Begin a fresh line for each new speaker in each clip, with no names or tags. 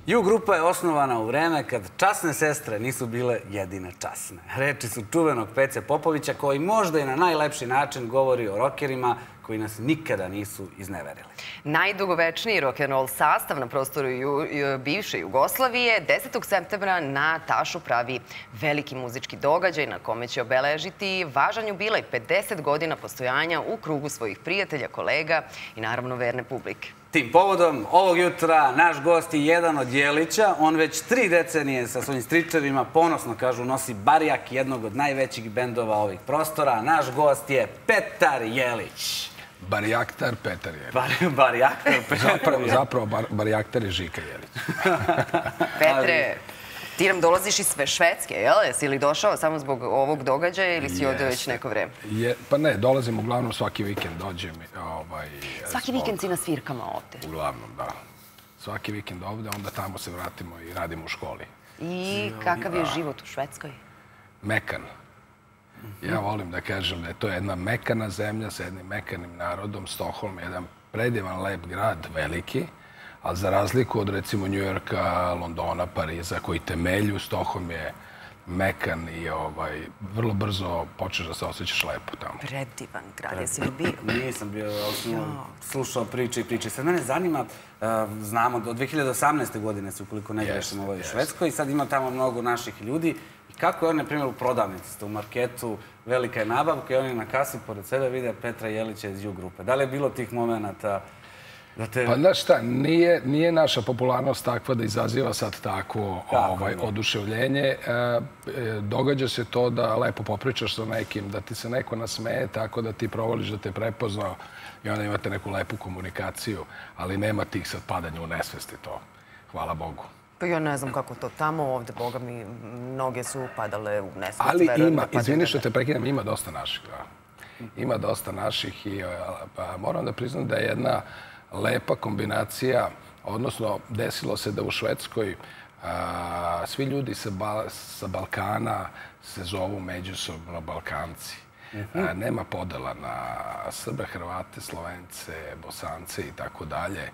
Ju grupa je osnovana u vreme kad časne sestre nisu bile jedine časne. Reči su čuvenog Pece Popovića koji možda i na najlepši način govori o rokerima koji nas nikada nisu izneverili.
Najdugovečniji rock'n'roll sastav na prostoru bivše Jugoslavije 10. septembra na Tašu pravi veliki muzički događaj na kome će obeležiti važan jubilej 50 godina postojanja u krugu svojih prijatelja, kolega i naravno verne publike.
Tim povodom, ovog jutra naš gost je jedan od Jelića. On već 3 decenije sa svojim stričevima ponosno, kažu, nosi barjak jednog od najvećih bendova ovih prostora. Naš gost je Petar Jelić.
Barjaktar Petar Jelić.
Barjaktar Petar Jelić.
Zapravo barjaktar je Žika Jelić.
Petre, ti nam dolaziš iz Švedske, jel? Jesi li došao samo zbog ovog događaja ili si ovde već neko vreme?
Pa ne, dolazim uglavnom svaki vikend, dođem.
Svaki vikend si na svirkama ovde?
Uglavnom, da. Svaki vikend ovde, onda tamo se vratimo i radimo u školi.
I kakav je život u Švedskoj?
Mekan. Ja volim da kažem da je to jedna mekana zemlja sa jednim mekanim narodom. Stockholm je jedan predivan, lep grad, veliki, ali za razliku od, recimo, Njujorka, Londona, Pariza, koji temelju, Stockholm je mekan i vrlo brzo počneš da se osjećaš lepo tamo.
Predivan grad, jesi li bio?
Nisam bio, ali sam slušao priče i priče. Sad mene zanima, znamo, do 2018. godine se, ukoliko ne grešim, u Švedskoj, i sad ima tamo mnogo naših ljudi. Kako je on, na primjer, u prodavnici, ste u marketu, velika je nabavka i oni na kasi pored sebe vide Petra Jelića iz Ju grupe. Da li je bilo tih momenta da te...
Pa znaš šta, nije naša popularnost takva da izaziva sad tako oduševljenje. Događa se to da lepo popričaš sa nekim, da ti se neko nasmeje tako da ti provoliš da te prepoznao i onda imate neku lepu komunikaciju, ali nema tih sad padanja u nesvesti to. Hvala Bogu.
Pa ja ne znam kako to tamo, ovde, boga mi, mnoge su padale u nesvest.
Ali ima, izvini što te prekidam, ima dosta naših, da. Ima dosta naših i moram da priznam da je jedna lepa kombinacija, odnosno desilo se da u Švedskoj svi ljudi sa Balkana se zovu međusobno Balkanci. Nema podela na Srbe, Hrvate, Slovence, Bosance i tako dalje.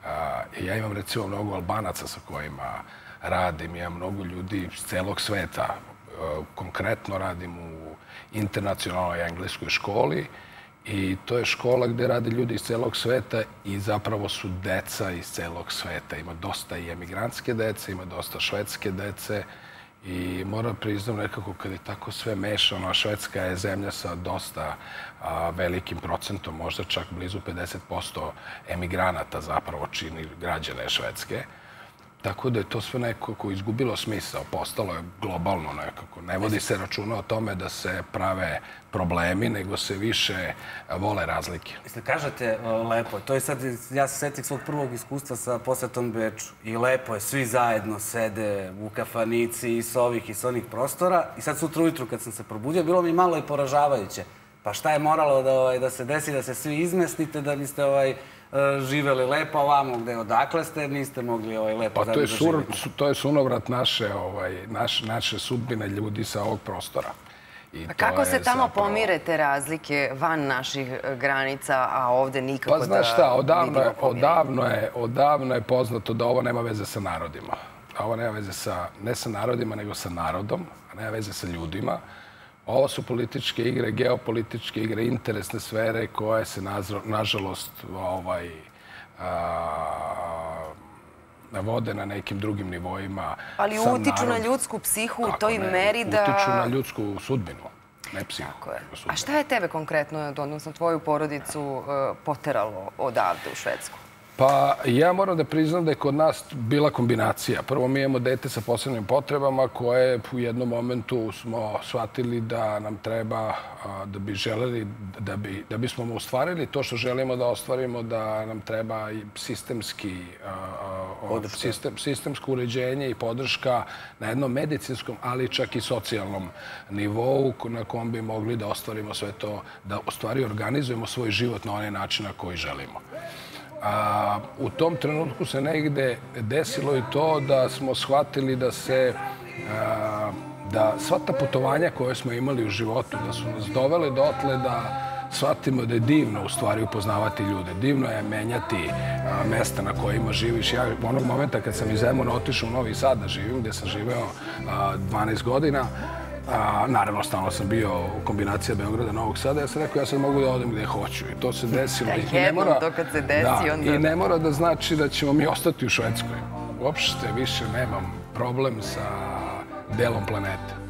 Ja imam, recimo, mnogo Albanaca sa kojima radim, imam mnogo ljudi iz celog sveta. Konkretno radim u internacionalnoj engleskoj školi i to je škola gde rade ljudi iz celog sveta i zapravo su deca iz celog sveta. Ima dosta i emigrantske dece, ima dosta švedske dece i moram priznam nekako kad je tako sve mešano, a Švedska je zemlja sa dosta velikim procentom, možda čak blizu 50% emigranata zapravo čini građane Švedske. Tako da je to sve nekako izgubilo smisao, postalo je globalno nekako. Ne vodi se računa o tome da se prave problemi, nego se više vole razlike.
Mislim, kažete lepo, to je sad, ja se setim svog prvog iskustva sa posetom Beču i lepo je, svi zajedno sede u kafanici i s ovih i s onih prostora i sad sutra ujutru kad sam se probudio, bilo mi malo i poražavajuće. Pa šta je moralo da se desi, da se svi izmestite, da biste živeli lepo ovamo gde odakle ste, niste mogli lepo zajedno da živite?
To je sunovrat naše sudbine ljudi sa ovog prostora.
Kako se tamo pomire te razlike van naših granica, a ovde nikako da...
Pa znaš šta, odavno je poznato da ovo nema veze sa narodima. Ovo nema veze ne sa narodima, nego sa narodom, a nema veze sa ljudima. Ovo su političke igre, geopolitičke igre, interesne sfere koje se, nažalost, vode na nekim drugim nivoima.
Ali utiču na ljudsku psihu u toj meri da...
Utiču na ljudsku sudbinu, ne psihu.
A šta je tebe konkretno, odnosno tvoju porodicu, poteralo odavde u Švedsku?
Pa ja moram da priznam da je kod nas bila kombinacija. Prvo, mi imamo dete sa posebnim potrebama koje u jednom momentu smo shvatili da nam treba, da bi želeli, da bismo mu ostvarili to što želimo da ostvarimo, da nam treba i sistemsko uređenje i podrška na jednom medicinskom, ali čak i socijalnom nivou na kom bi mogli da ostvarimo sve to, da u stvari organizujemo svoj život na onaj način na koji želimo. U tom trenutku se negde desilo i to da smo shvatili da da sva ta putovanja koje smo imali u životu, da su nas dovele dotle da shvatimo da je divno u stvari upoznavati ljude. Divno je menjati mesta na kojima živiš. Ja onog momenta kad sam iz Zemuna otišao u Novi Sad da živim, gde sam živeo 12 godina, naravno, stalno sam bio u kombinaciji Beograda i Novog Sada. Ja sam rekao, ja sad mogu da odem gde hoću. I to se desilo.
Jednom to kad se desi, onda...
I ne mora da znači da ćemo mi ostati u Švedskoj. Uopšte više nemam problem sa delom planete.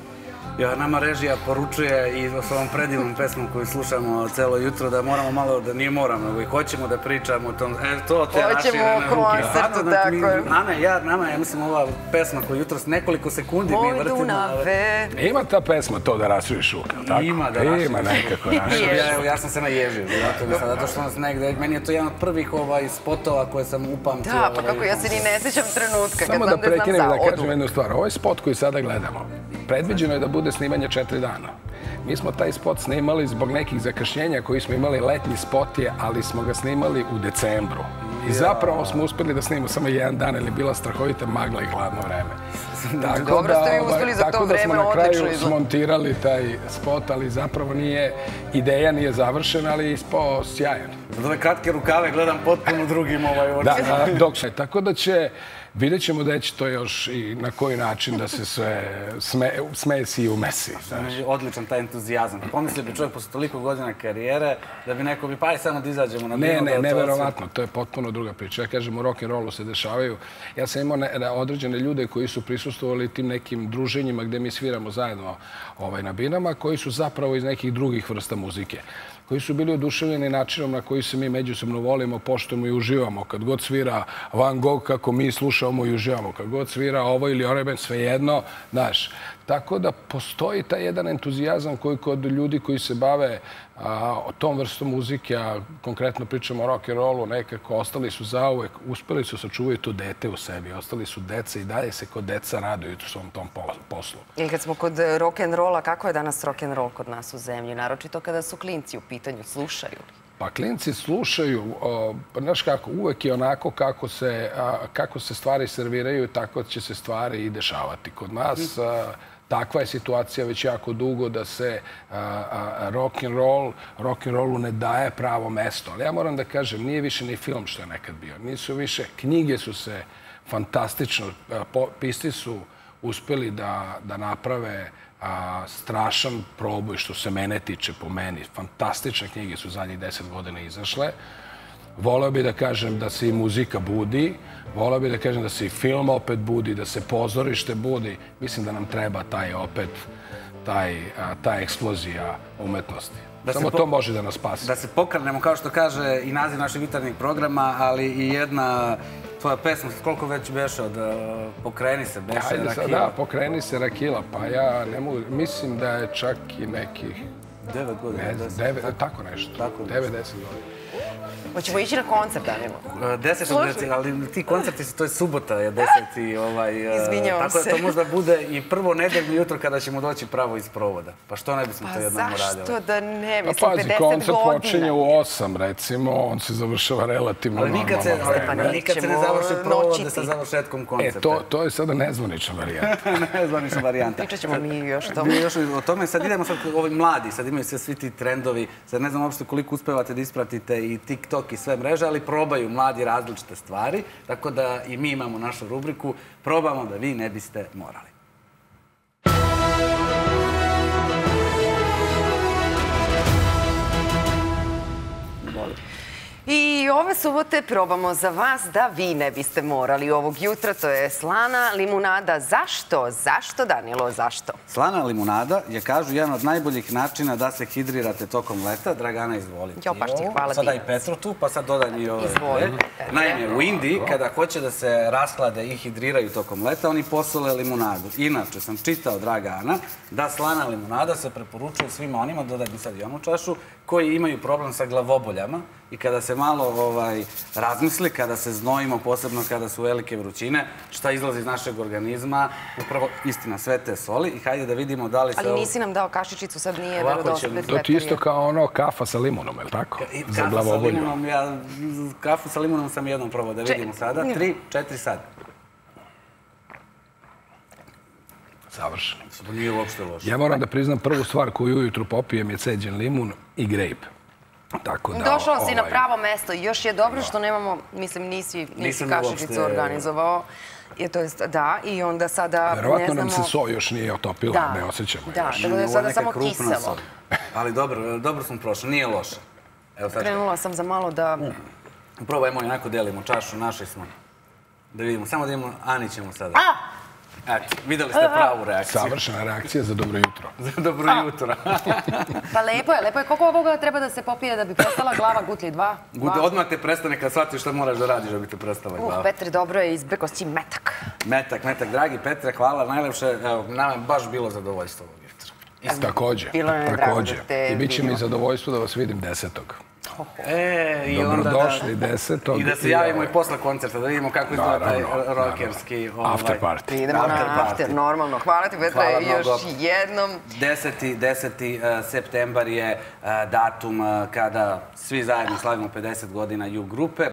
Nama režija poručuje i s ovom predivnom pesmom koju slušamo celo jutro da moramo malo, da nije moramo, nego i hoćemo da pričamo o tom, to te raširene ruke.
Hoćemo o koncertu, tako je.
Nama, ja mislim, ova pesma koju jutro s nekoliko sekundi mi vrtimo.
Moj Dunave.
Ima ta pesma to da raširiš ruke, tako?
Ima da raširiš.
Ima nekako raširiš.
Ja sam se naježio, zato što nas negde, meni je to jedan od prvih spotova koje sam upamtio.
Da, pa kako, ja se ni ne sjećam trenutka, kad
samo
znam
da
da znam
prekinem
za
da kažem jednu stvar. Ovaj spot koji sada gledamo, predviđeno je da bude snimanje 4 dana. Mi smo taj spot snimali zbog nekih zakašnjenja koji smo imali, letnji spot je, ali smo ga snimali u decembru. I zapravo smo uspeli da snimamo samo 1 dan, jer je bila strahovita magla i hladno vreme.
Dobro ste vi uspeli za to vreme,
odlično izgleda. Tako da smo na kraju
izgleda.
smontirali taj spot, ali zapravo nije, ideja nije završena, ali je ispao sjajan.
Za ove kratke rukave gledam potpuno drugim oči.
Da, tako da vidjet ćemo da će to još i na koji način da se sve smesi i umesi.
Odličan taj entuzijazam. Pomislio bi čovjek posle toliko godina karijere da bi neko pa aj samo da izađemo na binu.
Ne, neverovatno. To je potpuno druga priča. Ja kažem, u rock'n'rollu se dešavaju. Ja sam imao određene ljude koji su prisustvovali tim nekim druženjima gde mi sviramo zajedno na binama, koji su zapravo iz nekih drugih vrsta muzike, koji su bili oduševljeni načinom na koji se mi međusobno volimo, poštujemo i uživamo. Kad god svira Van Gogh, kako mi slušamo i uživamo. Kad god svira ovo ili onaj bend, svejedno, znaš. Tako da postoji taj jedan entuzijazam koji kod ljudi koji se bave tom vrstom muzike, a konkretno pričamo o rock'n'rollu, nekako ostali su zauvek, uspeli su sačuvaju to dete u sebi, ostali su deca i dalje se kod deca raduju u svom tom poslu.
I kad smo kod rock'n'rolla, kako je danas rock'n'roll kod nas u zemlji? Naročito kada su klinci u pitanju, slušaju li?
Pa klinci slušaju, znaš kako, uvek je onako kako se stvari serviraju, tako će se stvari i dešavati. Kod nas takva je situacija već jako dugo da se rock'n'rollu ne daje pravo mesto. Ali ja moram da kažem, nije više ni film što je nekad bio. Nisu više, knjige su se fantastično, pisci su uspeli da naprave strašan proboj što se mene tiče po meni. Fantastične knjige su zadnjih 10 godina izašle. Voleo bih da kažem da se i muzika budi, voleo bih da kažem da se i film opet budi, da se pozorište budi. Mislim da nam treba ta eksplozija umetnosti. Samo to može da nas spasi.
Da se pokrenemo, kao što kaže i naziv našeg jutarnjeg programa, ali i jedna tvoja pesma, koliko već beše od Pokreni se, beše Rakila.
Da, Pokreni se, Rakila. Pa ja ne mogu, mislim da je čak i nekih
9 godina.
Tako nešto. 9-10 godina.
Hoćemo ići na koncert, Danilo?
10. ali ti koncerti, to je subota, je 10.
Izvinjavam se.
Tako da to možda bude i prvo nedeljno jutro kada ćemo doći pravo iz provoda. Pa što ne bismo to jednom uradili?
Pa zašto da ne? Mislim, 50 godina.
Pazi, koncert počinje u 8, recimo, on se završava relativno normalno vreme.
Ali nikad se ne završi provode sa završetkom koncerta.
To je sada nezvanična varijanta.
Nezvanična varijanta.
Pričat ćemo mi još o tome.
O tome sad idemo, ovi mladi, sad imaju svi ti trendovi, sad ne znam uopšte koliko uspevate da ispratite i TikTok i sve mreže, ali probaju mladi različite stvari, tako da i mi imamo našu rubriku Probamo da vi ne biste morali.
I ove subote probamo za vas da vi ne biste morali ovog jutra. To je slana limunada. Zašto? Zašto, Danilo? Zašto?
Slana limunada je, kažu, jedan od najboljih načina da se hidrirate tokom leta. Dragana, izvoli.
Jo, baš ti hvala.
Sada i Petru tu, pa sad dodaj i ove. Naime, u Indiji, kada hoće da se rashlade i hidriraju tokom leta, oni posole limunadu. Inače, sam čitao, Dragana, da slana limunada se preporučuje svima onima, dodaj mi sad i onu čašu, koji imaju problem sa glavoboljama i kada se malo razmisli, kada se znojimo, posebno kada su velike vrućine, šta izlazi iz našeg organizma, upravo istina, sve te soli. I hajde da vidimo da li se...
Ali nisi nam dao kašičicu, sad nije verodostavno.
To ti isto kao ono kafa sa limunom, je li tako? Za glavobolju.
Kafu sa limunom sam jednom probao, da vidimo sada. 3, 4 sad.
Savršeno.
Nije uopšte loše.
Ja moram da priznam, prvu stvar koju ujutru popijem je ceđen limun i grape.
Došao si na pravo mesto. Još je dobro što nemamo, mislim, nisi kašičicu organizovao. To jest, da, i onda sada ne znamo...
Verovatno nam se so još nije otopila, ne osjećamo još.
Da, tako da je sada samo kiselo.
Ali dobro smo prošli, nije loše.
Krenula sam za malo da...
Probajmo, onako delimo čašu, našli smo. Da vidimo, samo da imamo, Ani ćemo sada. Eto, videli ste pravu reakciju.
Savršena reakcija za dobro jutro.
Za dobro jutro.
Pa lepo je. Koliko ovoga treba da se popije da bi prestala glava, gutlji 2?
Odmah te prestane kad shvatiš šta moraš da radiš da bi te prestala glava.
Petre, dobro je, izbrko si metak.
Metak. Dragi Petre, hvala. Najlepše, nama je baš bilo zadovoljstvo ovog jutra.
Takođe. I bit će mi zadovoljstvo da vas vidim 10. Dobrodošli 10.
I da se javimo i posle koncerta, da vidimo kako izgleda taj rockerski...
After party.
Idemo na after, normalno. Hvala ti, Petre, još jednom.
10. septembar je datum kada svi zajedno slavimo 50 godina U grupe.